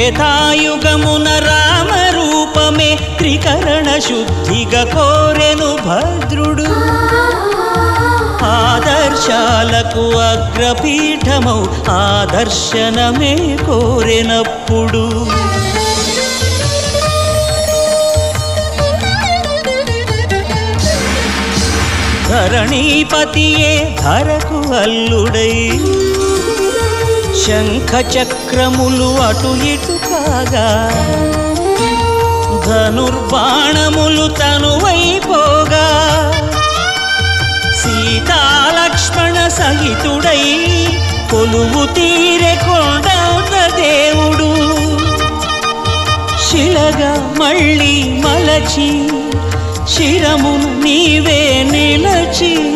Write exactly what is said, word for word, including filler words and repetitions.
త్రేతాయుగమున రామ రూపమే త్రికరణ శుద్ధిగా కోరెను భద్రుడు ఆదర్శాలకు అగ్రపీఠమౌ ఆదర్శనమే కోరెనప్పుడు ధరణీపతియే ధరకు అల్లుడై శంఖ చక్రములు అటు ఇటు కాగా ధనుర్బాణములు తనువైపోగా సీతాలక్ష్మణ సహితుడై కొలువు తీరె కొండంత దేవుడు శిలగా మళ్ళీ మలచి శిరమును నీవే నిలచి